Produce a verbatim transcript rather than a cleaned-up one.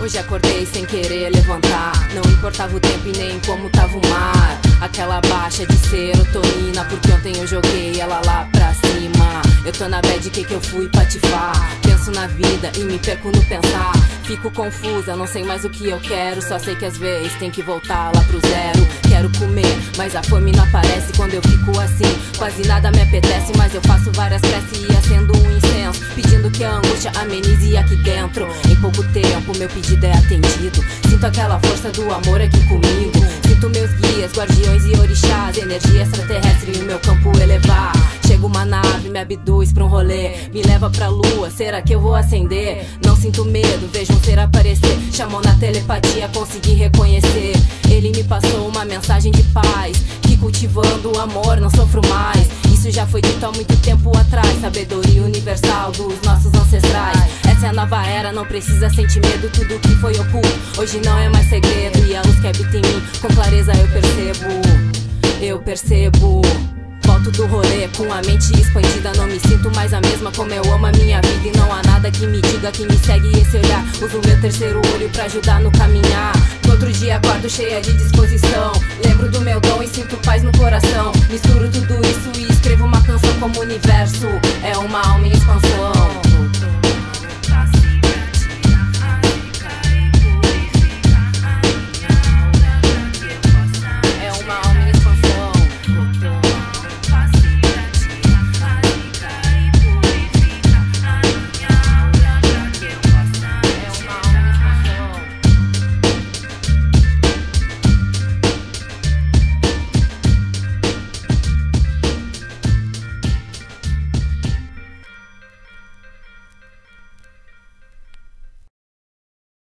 Hoje acordei sem querer levantar. Não importava o tempo e nem como tava o mar. Aquela baixa de serotonina, porque ontem eu joguei ela lá pra cima. Eu tô na bad, que que eu fui patifar? Penso na vida e me perco no pensar. Fico confusa, não sei mais o que eu quero. Só sei que às vezes tem que voltar lá pro zero. Quero comer, mas a fome não aparece quando eu fico assim. Quase nada me apetece, mas eu faço várias preces e acendo um incenso, pedindo que a angústia amenize aqui dentro. Em pouco tempo meu pedido é atendido. Sinto aquela força do amor aqui comigo. Sinto meus guias, guardiões e orixás, energia extraterrestre e o meu campo elevar. Chega uma nave, me abduz pra um rolê, me leva pra lua, será que eu vou acender? Não sinto medo, vejo um ser aparecer. Chamou na telepatia, consegui reconhecer. Ele me passou uma mensagem de paz, que cultivando o amor não sofro mais. Isso já foi dito há muito tempo atrás, sabedoria universal dos nossos ancestrais. Essa é a nova era, não precisa sentir medo. Tudo que foi oculto hoje não é mais segredo. E a luz que habita em mim, com clareza eu percebo. Eu percebo. Volto do rolê com a mente expandida. Não me sinto mais a mesma, como eu amo a minha vida. E não há nada que me diga que me segue esse olhar. Uso meu terceiro olho pra ajudar no caminhar. No outro dia acordo cheia de disposição. Lembro do meu dom e sinto paz no coração. Misturo tudo isso e escrevo uma canção como o universo é uma alma em